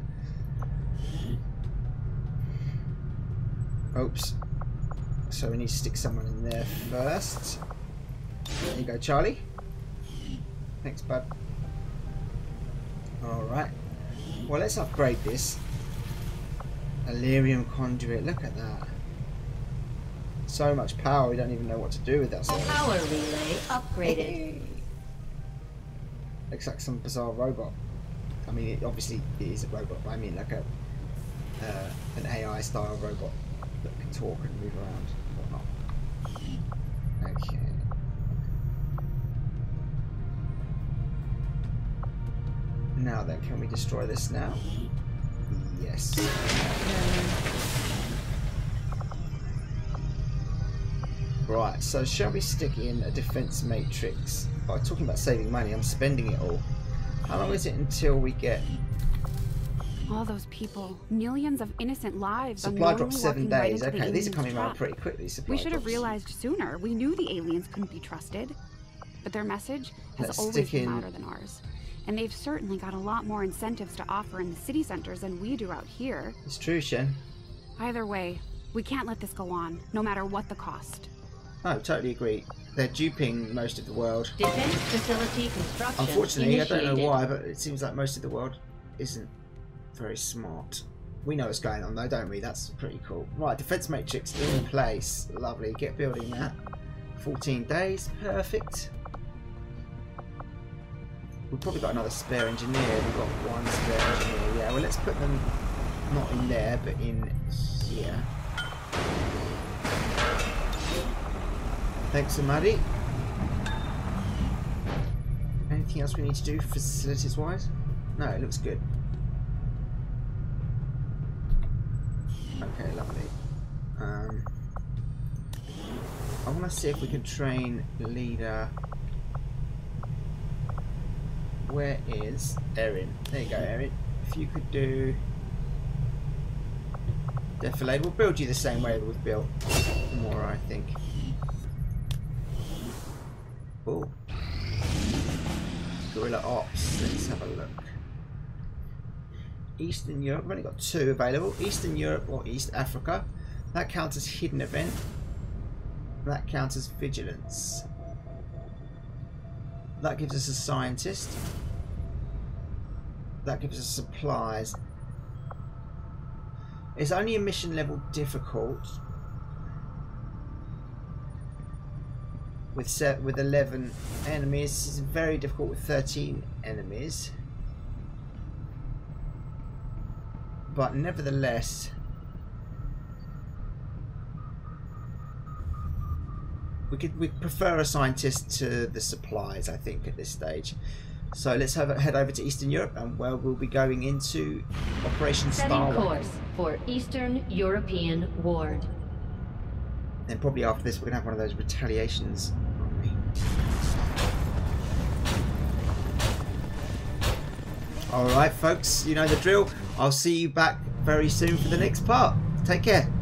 C: Oops. So we need to stick someone in there first. There you go, Charlie. Thanks, bud. Alright. Well, let's upgrade this. Illyrium conduit. Look at that. So much power, we don't even know what to do with that.
H: Power relay upgraded.
C: Looks like some bizarre robot. I mean, obviously it is a robot, but I mean like an AI style robot that can talk and move around and whatnot. Okay. Now then, can we destroy this now? Yes. Right, so shall we stick in a defense matrix? Oh, talking about saving money, I'm spending it all. How long is it until we get...
I: All those people, millions of innocent lives.
C: Supply
I: unknowingly
C: drops 7
I: walking right
C: days.
I: into the
C: Okay, these are
I: aliens'
C: coming around
I: trap.
C: pretty quickly. Supply
I: We should have
C: drops.
I: realized sooner. We knew the aliens couldn't be trusted. But their message has
C: Let's
I: always
C: stick
I: been
C: in-
I: louder than ours. And they've certainly got a lot more incentives to offer in the city centers than we do out here.
C: It's true, Shen.
I: Either way, we can't let this go on, no matter what the cost.
C: Oh, totally agree. They're duping most of the world.
H: Defense facility construction
C: Unfortunately, I don't know
H: initiated.
C: why, but it seems like most of the world isn't very smart. We know what's going on though, don't we? That's pretty cool. Right, defense matrix in place. Lovely. Get building that. 14 days. Perfect. We've probably got another spare engineer. We've got one spare engineer. Yeah, well, let's put them not in there, but in here. Thanks, Maddie. Anything else we need to do facilities-wise? No, it looks good. Okay, lovely. I want to see if we can train leader. Where is Erin? There you go, Erin. If you could do defilade, we'll build you the same way that we've built more, I think. Oh, guerrilla ops. Let's have a look. Eastern Europe. We've only got 2 available. Eastern Europe or East Africa. That counts as hidden event. That counts as vigilance. That gives us a scientist. That gives us supplies. It's only a mission level difficult with 11 enemies. It's very difficult with 13 enemies. But nevertheless, we prefer a scientist to the supplies, I think, at this stage. So let's head over to Eastern Europe, and where we'll be going into Operation
H: Setting
C: Starlight.
H: course for Eastern European Ward.
C: Then probably after this, we're gonna have one of those retaliations. aren't we? All right, folks, you know the drill. I'll see you back very soon for the next part. Take care.